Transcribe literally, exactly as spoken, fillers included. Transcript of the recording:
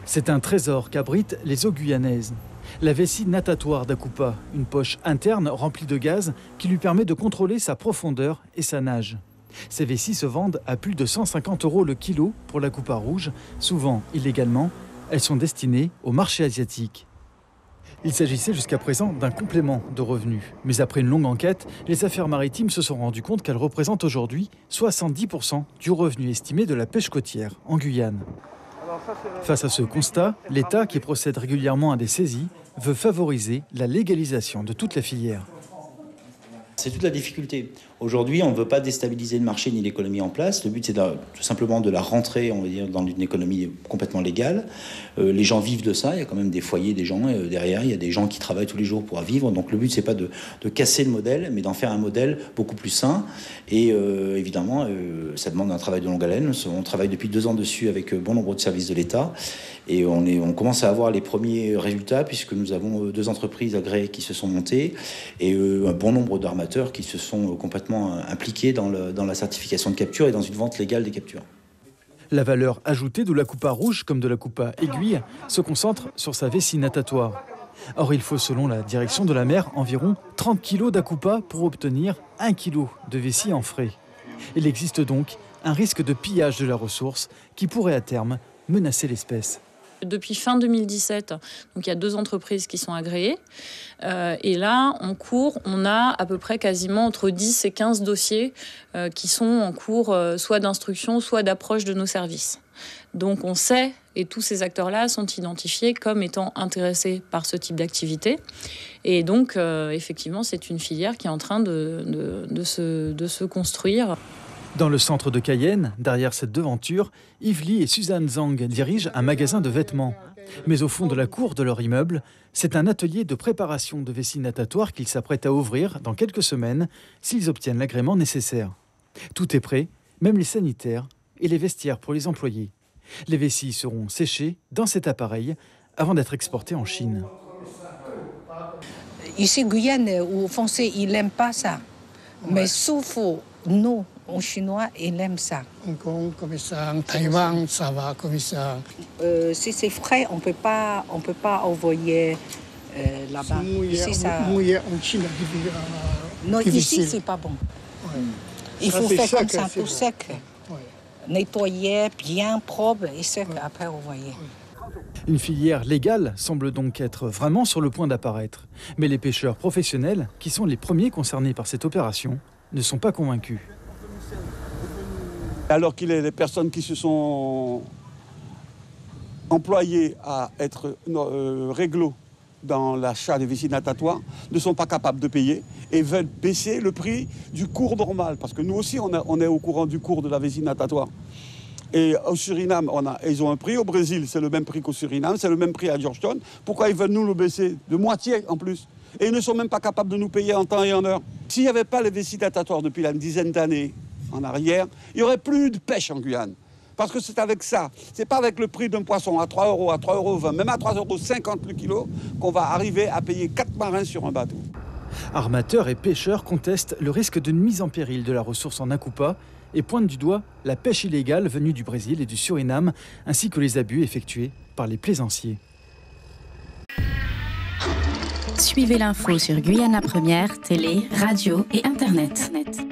C'est un trésor qu'abritent les eaux guyanaises. La vessie natatoire d'Akupa, une poche interne remplie de gaz qui lui permet de contrôler sa profondeur et sa nage. Ces vessies se vendent à plus de cent cinquante euros le kilo pour l'Akupa rouge, souvent illégalement. Elles sont destinées au marché asiatique. Il s'agissait jusqu'à présent d'un complément de revenus. Mais après une longue enquête, les affaires maritimes se sont rendues compte qu'elles représentent aujourd'hui soixante-dix pour cent du revenu estimé de la pêche côtière en Guyane. Face à ce constat, l'État, qui procède régulièrement à des saisies, veut favoriser la légalisation de toute la filière. C'est toute la difficulté. Aujourd'hui, on ne veut pas déstabiliser le marché ni l'économie en place. Le but, c'est de, tout simplement de la rentrer, on va dire, dans une économie complètement légale. Euh, les gens vivent de ça. Il y a quand même des foyers, des gens euh, derrière. Il y a des gens qui travaillent tous les jours pour vivre. Donc le but, c'est pas de, de casser le modèle, mais d'en faire un modèle beaucoup plus sain. Et euh, évidemment, euh, ça demande un travail de longue haleine. On travaille depuis deux ans dessus avec bon nombre de services de l'État. Et on, est, on commence à avoir les premiers résultats puisque nous avons deux entreprises agréées qui se sont montées et euh, un bon nombre d'armateurs qui se sont complètement impliqués dans, le, dans la certification de capture et dans une vente légale des captures. La valeur ajoutée de l'Akupa rouge comme de l'Akupa aiguille se concentre sur sa vessie natatoire. Or, il faut, selon la direction de la mer, environ trente kilos d'Akupa pour obtenir un kilo de vessie en frais. Il existe donc un risque de pillage de la ressource qui pourrait à terme menacer l'espèce. Depuis fin deux mille dix-sept, donc il y a deux entreprises qui sont agréées. Euh, et là, en cours, on a à peu près quasiment entre dix et quinze dossiers euh, qui sont en cours euh, soit d'instruction, soit d'approche de nos services. Donc on sait, et tous ces acteurs-là sont identifiés comme étant intéressés par ce type d'activité. Et donc, euh, effectivement, c'est une filière qui est en train de, de, de, se, de se construire. Dans le centre de Cayenne, derrière cette devanture, Yves Lee et Suzanne Zhang dirigent un magasin de vêtements. Mais au fond de la cour de leur immeuble, c'est un atelier de préparation de vessie natatoire qu'ils s'apprêtent à ouvrir dans quelques semaines s'ils obtiennent l'agrément nécessaire. Tout est prêt, même les sanitaires et les vestiaires pour les employés. Les vessies seront séchées dans cet appareil avant d'être exportées en Chine. Ici, Guyane ou Français, ils n'aiment pas ça. Mais sauf nous, en chinois, ils aiment ça. Comme ça, en Taïwan, ça va comme ça. Euh, si c'est frais, on peut pas, on peut pas envoyer euh, là-bas. Ici, ça... mouillé en Chine, non, ici, c'est pas bon. Ouais. Il ça, faut faire sec, comme ça, tout bon. sec. Ouais. Nettoyer, bien propre et sec, ouais. Après envoyer. Une filière légale semble donc être vraiment sur le point d'apparaître. Mais les pêcheurs professionnels, qui sont les premiers concernés par cette opération, ne sont pas convaincus. Alors qu'il y a des personnes qui se sont employées à être euh, réglo dans l'achat des vessies natatoires, ne sont pas capables de payer et veulent baisser le prix du cours normal. Parce que nous aussi, on, a, on est au courant du cours de la vessie natatoire. Et au Suriname, on a, ils ont un prix. Au Brésil, c'est le même prix qu'au Suriname, c'est le même prix à Georgetown. Pourquoi ils veulent nous le baisser de moitié en plus? Et ils ne sont même pas capables de nous payer en temps et en heure. S'il n'y avait pas les vessies natatoires depuis une dizaine d'années en arrière, il n'y aurait plus de pêche en Guyane. Parce que c'est avec ça, c'est pas avec le prix d'un poisson à trois euros, à trois euros vingt, même à trois euros cinquante le kilo, qu'on va arriver à payer quatre marins sur un bateau. Armateurs et pêcheurs contestent le risque d'une mise en péril de la ressource en Akupa et pointent du doigt la pêche illégale venue du Brésil et du Suriname, ainsi que les abus effectués par les plaisanciers. Suivez l'info sur Guyana Première, télé, radio et internet.